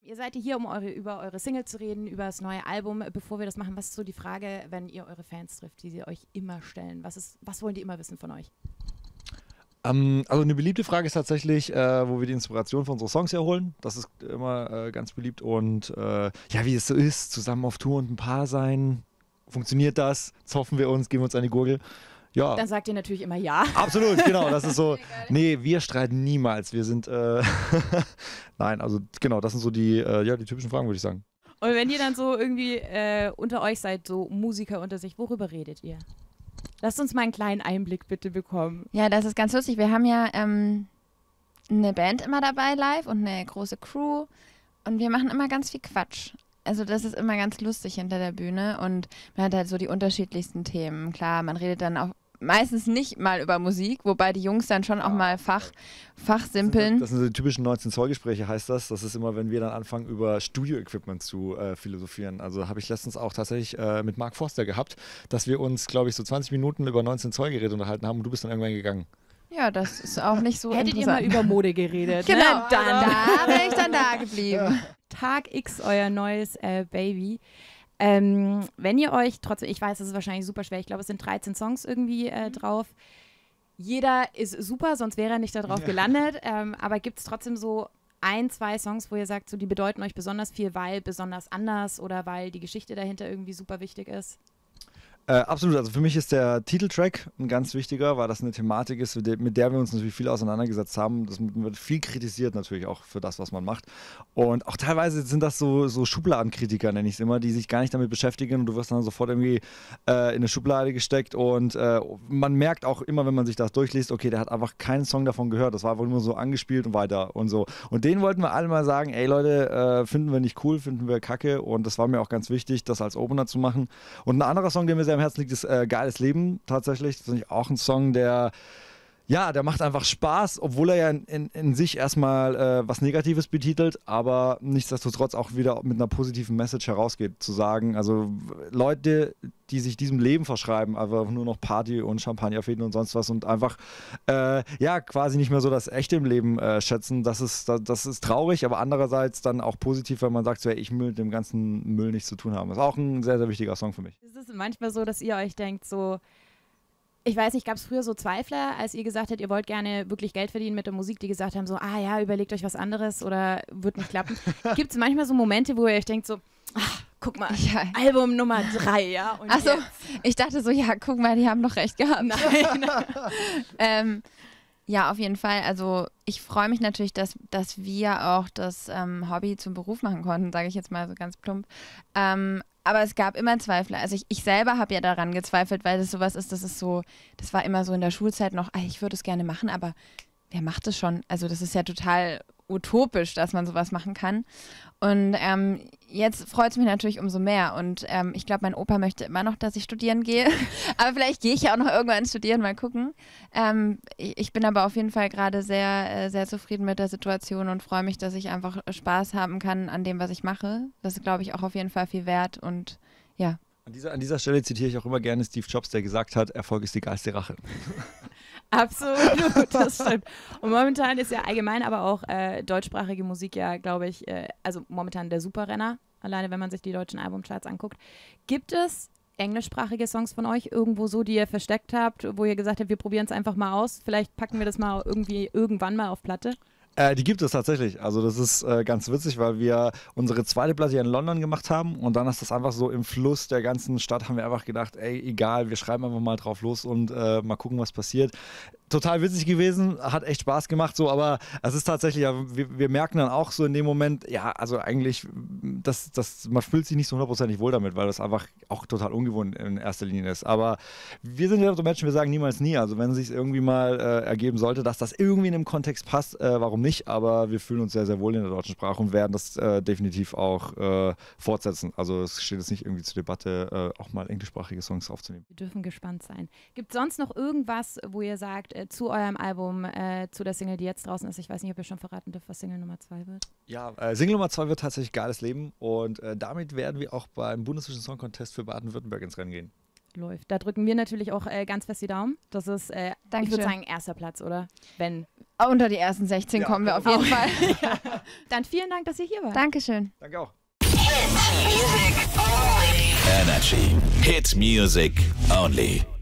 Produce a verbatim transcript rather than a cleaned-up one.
ihr seid hier, um eure, über eure Single zu reden, über das neue Album. Bevor wir das machen, was ist so die Frage, wenn ihr eure Fans trifft, die sie euch immer stellen? Was, ist, was wollen die immer wissen von euch? Um, also eine beliebte Frage ist tatsächlich, äh, wo wir die Inspiration für unsere Songs herholen. Das ist immer äh, ganz beliebt. Und äh, ja, wie es so ist, zusammen auf Tour und ein Paar sein. Funktioniert das? Zoffen wir uns, geben wir uns an die Gurgel? Ja. Dann sagt ihr natürlich immer ja. Absolut, genau. Das ist so. Nee, wir streiten niemals. Wir sind. Äh Nein, also genau, das sind so die, äh, ja, die typischen Fragen, würde ich sagen. Und wenn ihr dann so irgendwie äh, unter euch seid, so Musiker unter sich, worüber redet ihr? Lasst uns mal einen kleinen Einblick bitte bekommen. Ja, das ist ganz lustig. Wir haben ja ähm, eine Band immer dabei live und eine große Crew und wir machen immer ganz viel Quatsch. Also das ist immer ganz lustig hinter der Bühne und man hat halt so die unterschiedlichsten Themen. Klar, man redet dann auch meistens nicht mal über Musik, wobei die Jungs dann schon auch mal Fach, Fachsimpeln. Das sind so die typischen neunzehn Zoll Gespräche, heißt das. Das ist immer, wenn wir dann anfangen, über Studio-Equipment zu äh, philosophieren. Also habe ich letztens auch tatsächlich äh, mit Mark Forster gehabt, dass wir uns, glaube ich, so zwanzig Minuten über neunzehn Zoll Geräte unterhalten haben und du bist dann irgendwann gegangen. Ja, das ist auch nicht so Hättet ihr mal über Mode geredet, genau, ne? Dann da wäre ich dann da geblieben. Ja. Tag X, euer neues äh, Baby. Ähm, wenn ihr euch trotzdem, ich weiß, das ist wahrscheinlich super schwer, ich glaube, es sind dreizehn Songs irgendwie äh, drauf. Jeder ist super, sonst wäre er nicht da drauf ja. gelandet. Ähm, aber gibt es trotzdem so ein, zwei Songs, wo ihr sagt, so, die bedeuten euch besonders viel, weil besonders anders oder weil die Geschichte dahinter irgendwie super wichtig ist? Äh, absolut, also für mich ist der Titeltrack ein ganz wichtiger, weil das eine Thematik ist, mit der wir uns natürlich viel auseinandergesetzt haben. Das wird viel kritisiert natürlich auch für das, was man macht. Und auch teilweise sind das so, so Schubladenkritiker, nenne ich es immer, die sich gar nicht damit beschäftigen und du wirst dann sofort irgendwie äh, in eine Schublade gesteckt und äh, man merkt auch immer, wenn man sich das durchliest, okay, der hat einfach keinen Song davon gehört. Das war einfach nur so angespielt und weiter und so. Und denen wollten wir alle mal sagen, ey Leute, äh, finden wir nicht cool, finden wir kacke und das war mir auch ganz wichtig, das als Opener zu machen. Und ein anderer Song, der mir sehr am Herzen liegt, ist äh, Geiles Leben tatsächlich. Das finde ich auch ein Song, der ja, der macht einfach Spaß, obwohl er ja in, in, in sich erstmal äh, was Negatives betitelt, aber nichtsdestotrotz auch wieder mit einer positiven Message herausgeht, zu sagen, also Leute, die sich diesem Leben verschreiben, einfach nur noch Party und Champagnerfäden und sonst was und einfach äh, ja, quasi nicht mehr so das Echte im Leben äh, schätzen, das ist, das, das ist traurig, aber andererseits dann auch positiv, wenn man sagt, so, hey, ich will mit dem ganzen Müll nichts zu tun haben. Das ist auch ein sehr, sehr wichtiger Song für mich. Ist es manchmal so, dass ihr euch denkt, so, ich weiß nicht, gab es früher so Zweifler, als ihr gesagt habt, ihr wollt gerne wirklich Geld verdienen mit der Musik, die gesagt haben, so, ah ja, überlegt euch was anderes oder wird nicht klappen. Gibt es manchmal so Momente, wo ihr euch denkt, so, ach, guck mal, ja. Album Nummer drei, ja. Achso, ich dachte so, ja, guck mal, die haben doch recht gehabt. Nein. ähm, ja, auf jeden Fall. Also ich freue mich natürlich, dass, dass wir auch das ähm, Hobby zum Beruf machen konnten, sage ich jetzt mal so ganz plump. Ähm, aber es gab immer Zweifel. Also ich, ich selber habe ja daran gezweifelt, weil das sowas ist, das ist so, das war immer so in der Schulzeit noch, ey, ich würde es gerne machen, aber wer macht es schon? Also das ist ja total utopisch, dass man sowas machen kann. Und ähm, jetzt freut es mich natürlich umso mehr. Und ähm, ich glaube, mein Opa möchte immer noch, dass ich studieren gehe. Aber vielleicht gehe ich ja auch noch irgendwann studieren, mal gucken. Ähm, ich, ich bin aber auf jeden Fall gerade sehr, äh, sehr zufrieden mit der Situation und freue mich, dass ich einfach Spaß haben kann an dem, was ich mache. Das ist, glaube ich, auch auf jeden Fall viel wert. Und ja. An dieser, an dieser Stelle zitiere ich auch immer gerne Steve Jobs, der gesagt hat, Erfolg ist die geilste Rache. Absolut, das stimmt. Und momentan ist ja allgemein aber auch äh, deutschsprachige Musik ja, glaube ich, äh, also momentan der Superrenner, alleine wenn man sich die deutschen Albumcharts anguckt. Gibt es englischsprachige Songs von euch irgendwo so, die ihr versteckt habt, wo ihr gesagt habt, wir probieren es einfach mal aus, vielleicht packen wir das mal irgendwie irgendwann mal auf Platte? Äh, die gibt es tatsächlich. Also das ist äh, ganz witzig, weil wir unsere zweite Platte hier in London gemacht haben und dann ist das einfach so im Fluss der ganzen Stadt, haben wir einfach gedacht, ey, egal, wir schreiben einfach mal drauf los und äh, mal gucken, was passiert. Total witzig gewesen, hat echt Spaß gemacht, so, aber es ist tatsächlich, ja, wir, wir merken dann auch so in dem Moment, ja, also eigentlich, das, das, man fühlt sich nicht so hundertprozentig wohl damit, weil das einfach auch total ungewohnt in erster Linie ist. Aber wir sind ja so Menschen, wir sagen niemals nie. Also wenn es sich irgendwie mal äh, ergeben sollte, dass das irgendwie in einem Kontext passt, äh, warum nicht? Aber wir fühlen uns sehr, sehr wohl in der deutschen Sprache und werden das äh, definitiv auch äh, fortsetzen. Also es steht jetzt nicht irgendwie zur Debatte, äh, auch mal englischsprachige Songs aufzunehmen. Wir dürfen gespannt sein. Gibt es sonst noch irgendwas, wo ihr sagt, zu eurem Album, äh, zu der Single, die jetzt draußen ist? Ich weiß nicht, ob ihr schon verraten dürft, was Single Nummer zwei wird. Ja, äh, Single Nummer zwei wird tatsächlich Geiles Leben und äh, damit werden wir auch beim Bundesvision Song Contest für Baden-Württemberg ins Rennen gehen. läuft. Da drücken wir natürlich auch äh, ganz fest die Daumen. Das ist, äh, ich würde sagen, erster Platz, oder? Wenn. Unter die ersten sechzehn ja, kommen wir auf jeden Fall. Ja. Dann vielen Dank, dass ihr hier wart. Dankeschön. Danke auch. Hit music only. Energy. Hit music only.